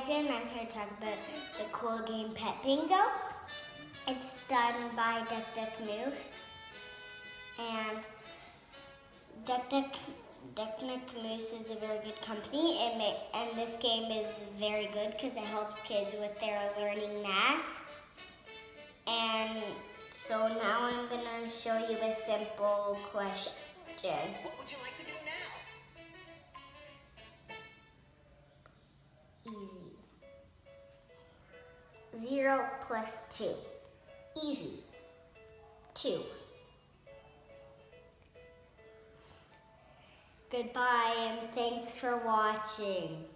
Jackson. I'm here to talk about the cool game Pet Bingo. It's done by Duck Duck Moose. And Duck Duck Moose is a really good company. And this game is very good because it helps kids with their learning math. And so now I'm going to show you a simple question. What would you like to do now? Easy. 0 plus 2. Easy. 2. Goodbye and thanks for watching.